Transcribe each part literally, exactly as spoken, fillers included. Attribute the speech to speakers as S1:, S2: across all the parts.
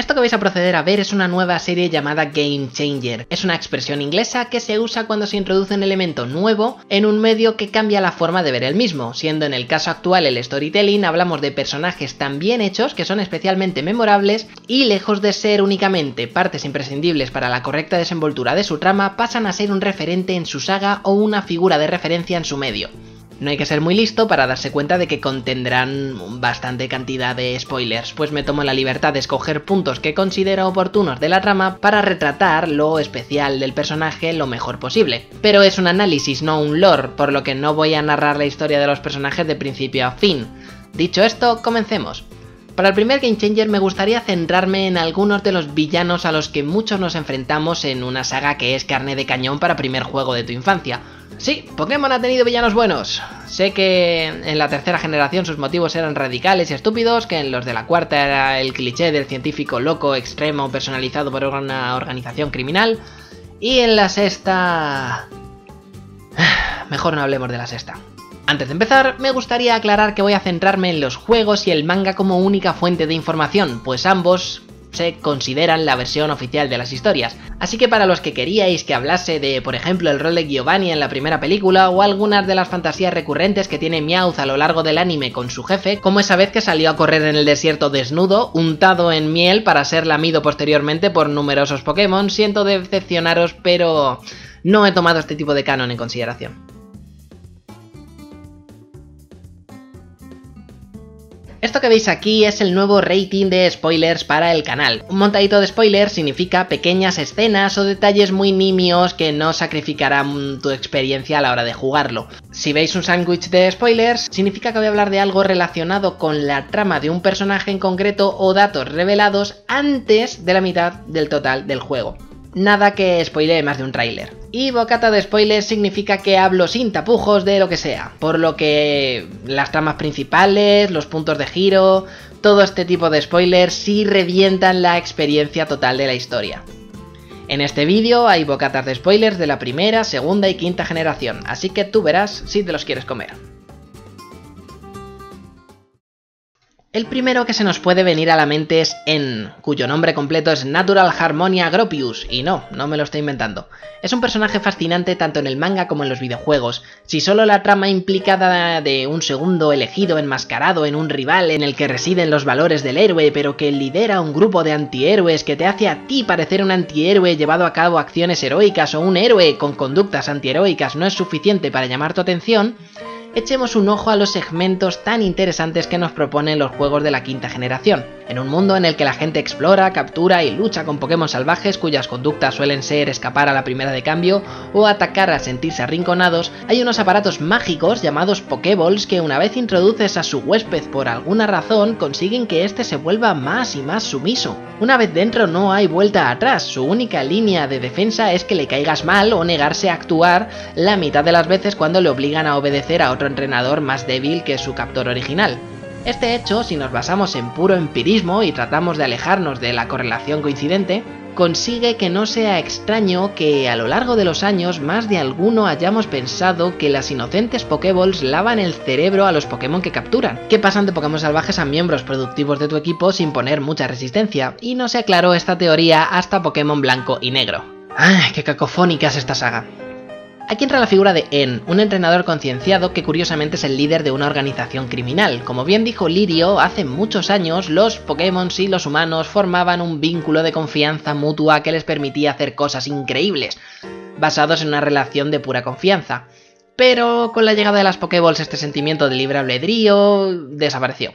S1: Esto que vais a proceder a ver es una nueva serie llamada Game Changer. Es una expresión inglesa que se usa cuando se introduce un elemento nuevo en un medio que cambia la forma de ver el mismo, siendo en el caso actual el storytelling hablamos de personajes tan bien hechos que son especialmente memorables y lejos de ser únicamente partes imprescindibles para la correcta desenvoltura de su trama, pasan a ser un referente en su saga o una figura de referencia en su medio. No hay que ser muy listo para darse cuenta de que contendrán bastante cantidad de spoilers, pues me tomo la libertad de escoger puntos que considero oportunos de la trama para retratar lo especial del personaje lo mejor posible. Pero es un análisis, no un lore, por lo que no voy a narrar la historia de los personajes de principio a fin. Dicho esto, comencemos. Para el primer Game Changer me gustaría centrarme en algunos de los villanos a los que muchos nos enfrentamos en una saga que es carne de cañón para primer juego de tu infancia. Sí, Pokémon ha tenido villanos buenos. Sé que en la tercera generación sus motivos eran radicales y estúpidos, que en los de la cuarta era el cliché del científico loco, extremo, personalizado por una organización criminal, y en la sexta... Mejor no hablemos de la sexta. Antes de empezar, me gustaría aclarar que voy a centrarme en los juegos y el manga como única fuente de información, pues ambos se consideran la versión oficial de las historias. Así que para los que queríais que hablase de, por ejemplo, el rol de Giovanni en la primera película o algunas de las fantasías recurrentes que tiene Meowth a lo largo del anime con su jefe, como esa vez que salió a correr en el desierto desnudo, untado en miel para ser lamido posteriormente por numerosos Pokémon, siento decepcionaros, pero no he tomado este tipo de canon en consideración. Esto que veis aquí es el nuevo rating de spoilers para el canal. Un montadito de spoilers significa pequeñas escenas o detalles muy nimios que no sacrificarán tu experiencia a la hora de jugarlo. Si veis un sándwich de spoilers, significa que voy a hablar de algo relacionado con la trama de un personaje en concreto o datos revelados antes de la mitad del total del juego. Nada que spoilee más de un tráiler. Y bocata de spoilers significa que hablo sin tapujos de lo que sea, por lo que las tramas principales, los puntos de giro, todo este tipo de spoilers sí revientan la experiencia total de la historia. En este vídeo hay bocatas de spoilers de la primera, segunda y quinta generación, así que tú verás si te los quieres comer. El primero que se nos puede venir a la mente es N, cuyo nombre completo es Natural Harmonia Gropius, y no, no me lo estoy inventando. Es un personaje fascinante tanto en el manga como en los videojuegos. Si solo la trama implicada de un segundo elegido enmascarado en un rival en el que residen los valores del héroe, pero que lidera un grupo de antihéroes que te hace a ti parecer un antihéroe llevado a cabo acciones heroicas o un héroe con conductas antiheroicas no es suficiente para llamar tu atención, echemos un ojo a los segmentos tan interesantes que nos proponen los juegos de la quinta generación. En un mundo en el que la gente explora, captura y lucha con Pokémon salvajes cuyas conductas suelen ser escapar a la primera de cambio o atacar al sentirse arrinconados, hay unos aparatos mágicos llamados Pokéballs que una vez introduces a su huésped por alguna razón consiguen que éste se vuelva más y más sumiso. Una vez dentro no hay vuelta atrás, su única línea de defensa es que le caigas mal o negarse a actuar la mitad de las veces cuando le obligan a obedecer a otro entrenador más débil que su captor original. Este hecho, si nos basamos en puro empirismo y tratamos de alejarnos de la correlación coincidente, consigue que no sea extraño que a lo largo de los años más de alguno hayamos pensado que las inocentes Pokéballs lavan el cerebro a los Pokémon que capturan, que pasan de Pokémon salvajes a miembros productivos de tu equipo sin poner mucha resistencia, y no se aclaró esta teoría hasta Pokémon blanco y negro. ¡Ay, qué cacofónica es esta saga! Aquí entra la figura de N, un entrenador concienciado que curiosamente es el líder de una organización criminal. Como bien dijo Lirio, hace muchos años los Pokémon y los humanos formaban un vínculo de confianza mutua que les permitía hacer cosas increíbles, basados en una relación de pura confianza. Pero con la llegada de las Pokéballs este sentimiento de libre albedrío desapareció.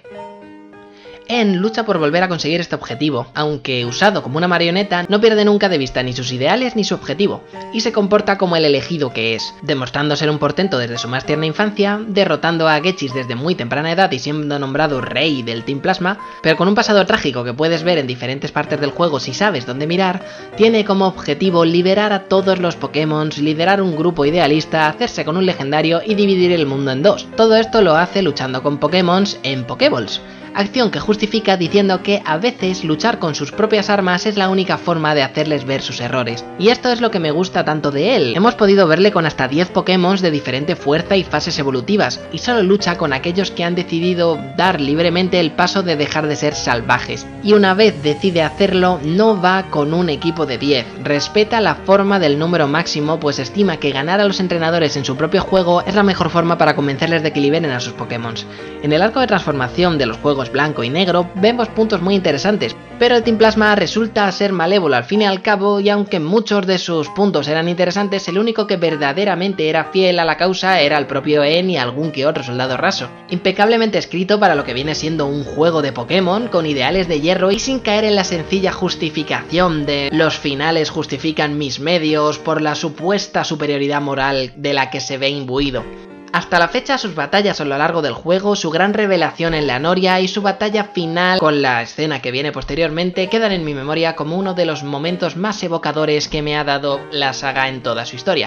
S1: N lucha por volver a conseguir este objetivo, aunque usado como una marioneta no pierde nunca de vista ni sus ideales ni su objetivo, y se comporta como el elegido que es, demostrando ser un portento desde su más tierna infancia, derrotando a Gechis desde muy temprana edad y siendo nombrado rey del Team Plasma, pero con un pasado trágico que puedes ver en diferentes partes del juego si sabes dónde mirar, tiene como objetivo liberar a todos los Pokémon, liderar un grupo idealista, hacerse con un legendario y dividir el mundo en dos. Todo esto lo hace luchando con Pokémon en Pokéballs. acción que justifica diciendo que a veces luchar con sus propias armas es la única forma de hacerles ver sus errores. Y esto es lo que me gusta tanto de él. Hemos podido verle con hasta diez Pokémon de diferente fuerza y fases evolutivas, y solo lucha con aquellos que han decidido dar libremente el paso de dejar de ser salvajes. Y una vez decide hacerlo, no va con un equipo de diez, respeta la forma del número máximo, pues estima que ganar a los entrenadores en su propio juego es la mejor forma para convencerles de que liberen a sus Pokémon. En el arco de transformación de los juegos blanco y negro vemos puntos muy interesantes, pero el Team Plasma resulta ser malévolo al fin y al cabo, y aunque muchos de sus puntos eran interesantes, el único que verdaderamente era fiel a la causa era el propio En y algún que otro soldado raso. Impecablemente escrito para lo que viene siendo un juego de Pokémon, con ideales de hierro y sin caer en la sencilla justificación de los finales justifican mis medios por la supuesta superioridad moral de la que se ve imbuido. Hasta la fecha, sus batallas a lo largo del juego, su gran revelación en la Noria y su batalla final con la escena que viene posteriormente quedan en mi memoria como uno de los momentos más evocadores que me ha dado la saga en toda su historia.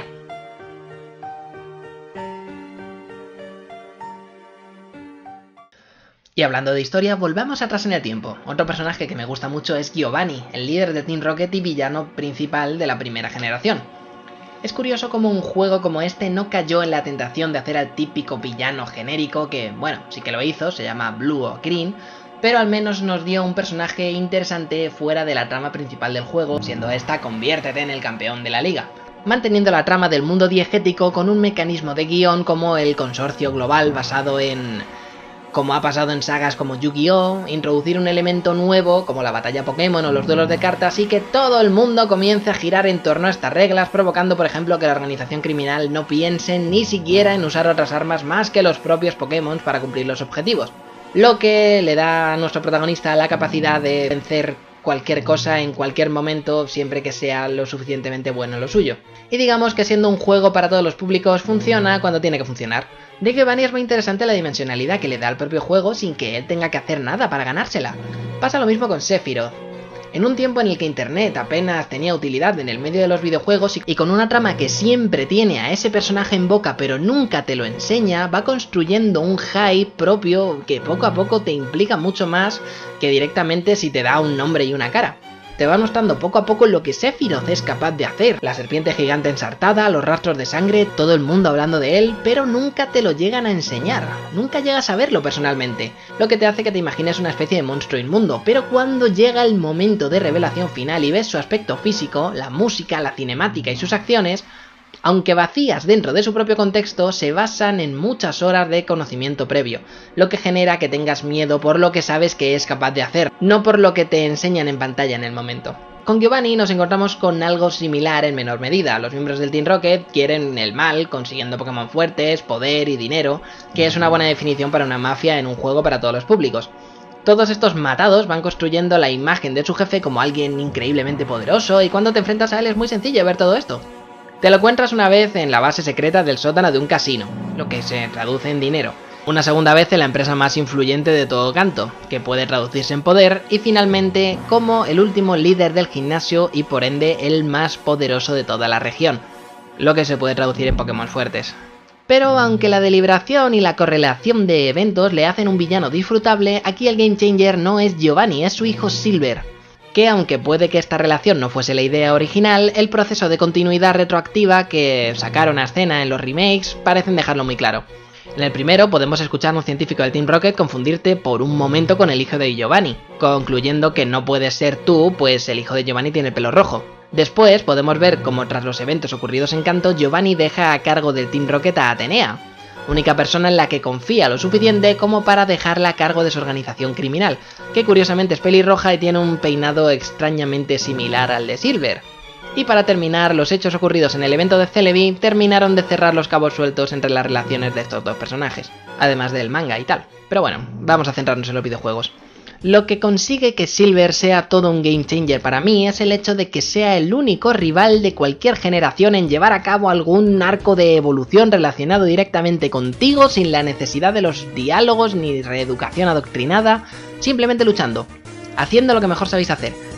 S1: Y hablando de historia, volvamos atrás en el tiempo. Otro personaje que me gusta mucho es Giovanni, el líder de Team Rocket y villano principal de la primera generación. Es curioso cómo un juego como este no cayó en la tentación de hacer al típico villano genérico que, bueno, sí que lo hizo, se llama Blue o Green, pero al menos nos dio un personaje interesante fuera de la trama principal del juego, siendo esta conviértete en el campeón de la liga, manteniendo la trama del mundo diegético con un mecanismo de guión como el consorcio global basado en... como ha pasado en sagas como Yu-Gi-Oh!, introducir un elemento nuevo como la batalla Pokémon o los duelos de cartas y que todo el mundo comience a girar en torno a estas reglas, provocando por ejemplo que la organización criminal no piense ni siquiera en usar otras armas más que los propios Pokémon para cumplir los objetivos, lo que le da a nuestro protagonista la capacidad de vencer cualquier cosa en cualquier momento siempre que sea lo suficientemente bueno en lo suyo. Y digamos que siendo un juego para todos los públicos funciona cuando tiene que funcionar. De Giovanni es muy interesante la dimensionalidad que le da al propio juego sin que él tenga que hacer nada para ganársela. Pasa lo mismo con Sephiroth. En un tiempo en el que internet apenas tenía utilidad en el medio de los videojuegos y con una trama que siempre tiene a ese personaje en boca pero nunca te lo enseña, va construyendo un hype propio que poco a poco te implica mucho más que directamente si te da un nombre y una cara. Te va mostrando poco a poco lo que Sephiroth es capaz de hacer. La serpiente gigante ensartada, los rastros de sangre, todo el mundo hablando de él, pero nunca te lo llegan a enseñar. Nunca llegas a verlo personalmente, lo que te hace que te imagines una especie de monstruo inmundo. Pero cuando llega el momento de revelación final y ves su aspecto físico, la música, la cinemática y sus acciones, aunque vacías dentro de su propio contexto, se basan en muchas horas de conocimiento previo, lo que genera que tengas miedo por lo que sabes que es capaz de hacer, no por lo que te enseñan en pantalla en el momento. Con Giovanni nos encontramos con algo similar en menor medida. Los miembros del Team Rocket quieren el mal, consiguiendo Pokémon fuertes, poder y dinero, que es una buena definición para una mafia en un juego para todos los públicos. Todos estos matados van construyendo la imagen de su jefe como alguien increíblemente poderoso, y cuando te enfrentas a él es muy sencillo ver todo esto. Te lo encuentras una vez en la base secreta del sótano de un casino, lo que se traduce en dinero. Una segunda vez en la empresa más influyente de todo Kanto, que puede traducirse en poder, y finalmente como el último líder del gimnasio y por ende el más poderoso de toda la región, lo que se puede traducir en Pokémon fuertes. Pero aunque la deliberación y la correlación de eventos le hacen un villano disfrutable, aquí el game changer no es Giovanni, es su hijo Silver, que aunque puede que esta relación no fuese la idea original, el proceso de continuidad retroactiva que sacaron a escena en los remakes parecen dejarlo muy claro. En el primero podemos escuchar a un científico del Team Rocket confundirte por un momento con el hijo de Giovanni, concluyendo que no puedes ser tú, pues el hijo de Giovanni tiene el pelo rojo. Después podemos ver cómo tras los eventos ocurridos en Kanto, Giovanni deja a cargo del Team Rocket a Atenea, única persona en la que confía lo suficiente como para dejarla a cargo de su organización criminal, que curiosamente es pelirroja y tiene un peinado extrañamente similar al de Silver. Y para terminar, los hechos ocurridos en el evento de Celebi terminaron de cerrar los cabos sueltos entre las relaciones de estos dos personajes, además del manga y tal. Pero bueno, vamos a centrarnos en los videojuegos. Lo que consigue que Silver sea todo un game changer para mí es el hecho de que sea el único rival de cualquier generación en llevar a cabo algún arco de evolución relacionado directamente contigo sin la necesidad de los diálogos ni reeducación adoctrinada, simplemente luchando, haciendo lo que mejor sabéis hacer,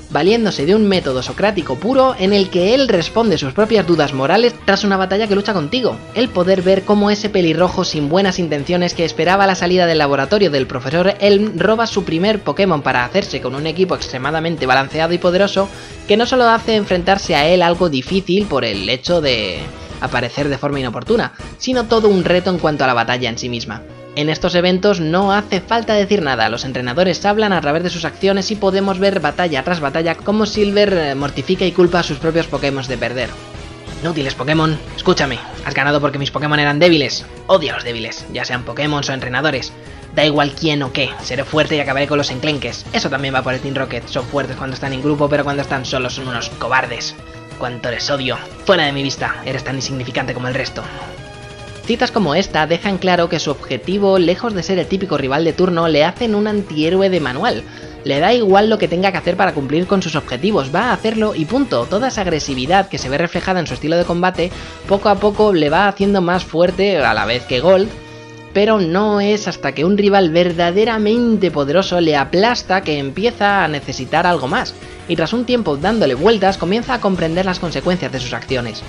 S1: valiéndose de un método socrático puro en el que él responde sus propias dudas morales tras una batalla que lucha contigo. El poder ver cómo ese pelirrojo sin buenas intenciones que esperaba la salida del laboratorio del profesor Elm roba su primer Pokémon para hacerse con un equipo extremadamente balanceado y poderoso que no solo hace enfrentarse a él algo difícil por el hecho de aparecer de forma inoportuna, sino todo un reto en cuanto a la batalla en sí misma. En estos eventos no hace falta decir nada, los entrenadores hablan a través de sus acciones y podemos ver batalla tras batalla cómo Silver mortifica y culpa a sus propios Pokémon de perder. Inútiles Pokémon, escúchame, has ganado porque mis Pokémon eran débiles. Odio a los débiles, ya sean Pokémon o entrenadores. Da igual quién o qué, seré fuerte y acabaré con los enclenques. Eso también va por el Team Rocket, son fuertes cuando están en grupo, pero cuando están solos son unos cobardes. Cuánto les odio, fuera de mi vista, eres tan insignificante como el resto. Citas como esta dejan claro que su objetivo, lejos de ser el típico rival de turno, le hacen un antihéroe de manual. Le da igual lo que tenga que hacer para cumplir con sus objetivos, va a hacerlo y punto. Toda esa agresividad que se ve reflejada en su estilo de combate, poco a poco le va haciendo más fuerte a la vez que Gold, pero no es hasta que un rival verdaderamente poderoso le aplasta que empieza a necesitar algo más, y tras un tiempo dándole vueltas comienza a comprender las consecuencias de sus acciones.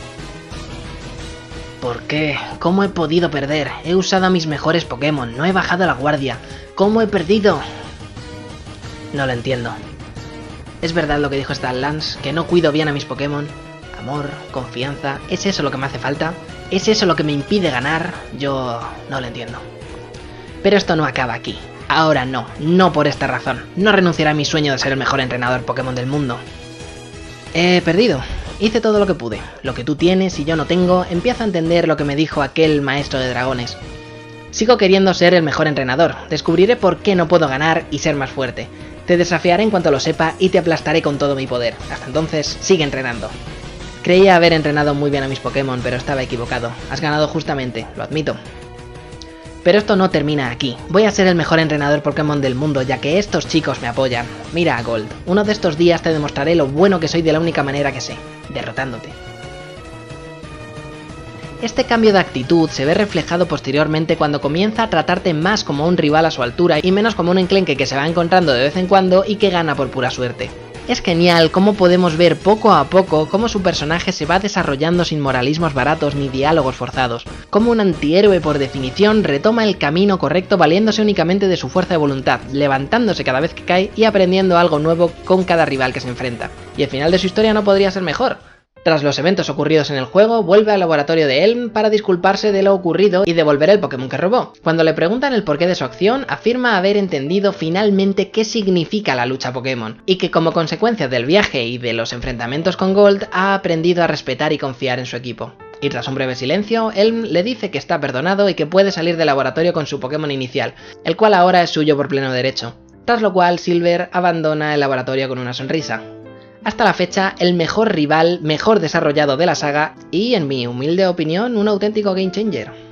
S1: ¿Por qué? ¿Cómo he podido perder? He usado a mis mejores Pokémon, no he bajado la guardia. ¿Cómo he perdido? No lo entiendo. ¿Es verdad lo que dijo Stan Lance? ¿Que no cuido bien a mis Pokémon? Amor, confianza, ¿es eso lo que me hace falta? ¿Es eso lo que me impide ganar? Yo no lo entiendo. Pero esto no acaba aquí. Ahora no, no por esta razón. No renunciaré a mi sueño de ser el mejor entrenador Pokémon del mundo. He perdido. Hice todo lo que pude. Lo que tú tienes y yo no tengo, empiezo a entender lo que me dijo aquel maestro de dragones. Sigo queriendo ser el mejor entrenador. Descubriré por qué no puedo ganar y ser más fuerte. Te desafiaré en cuanto lo sepa y te aplastaré con todo mi poder. Hasta entonces, sigue entrenando. Creía haber entrenado muy bien a mis Pokémon, pero estaba equivocado. Has ganado justamente, lo admito. Pero esto no termina aquí. Voy a ser el mejor entrenador Pokémon del mundo, ya que estos chicos me apoyan. Mira a Gold. Uno de estos días te demostraré lo bueno que soy de la única manera que sé, derrotándote. Este cambio de actitud se ve reflejado posteriormente cuando comienza a tratarte más como un rival a su altura y menos como un enclenque que se va encontrando de vez en cuando y que gana por pura suerte. Es genial cómo podemos ver poco a poco cómo su personaje se va desarrollando sin moralismos baratos ni diálogos forzados, cómo un antihéroe por definición retoma el camino correcto valiéndose únicamente de su fuerza de voluntad, levantándose cada vez que cae y aprendiendo algo nuevo con cada rival que se enfrenta. Y el final de su historia no podría ser mejor. Tras los eventos ocurridos en el juego, vuelve al laboratorio de Elm para disculparse de lo ocurrido y devolver el Pokémon que robó. Cuando le preguntan el porqué de su acción, afirma haber entendido finalmente qué significa la lucha Pokémon, y que como consecuencia del viaje y de los enfrentamientos con Gold, ha aprendido a respetar y confiar en su equipo. Y tras un breve silencio, Elm le dice que está perdonado y que puede salir del laboratorio con su Pokémon inicial, el cual ahora es suyo por pleno derecho. Tras lo cual, Silver abandona el laboratorio con una sonrisa. Hasta la fecha, el mejor rival, mejor desarrollado de la saga y, en mi humilde opinión, un auténtico game changer.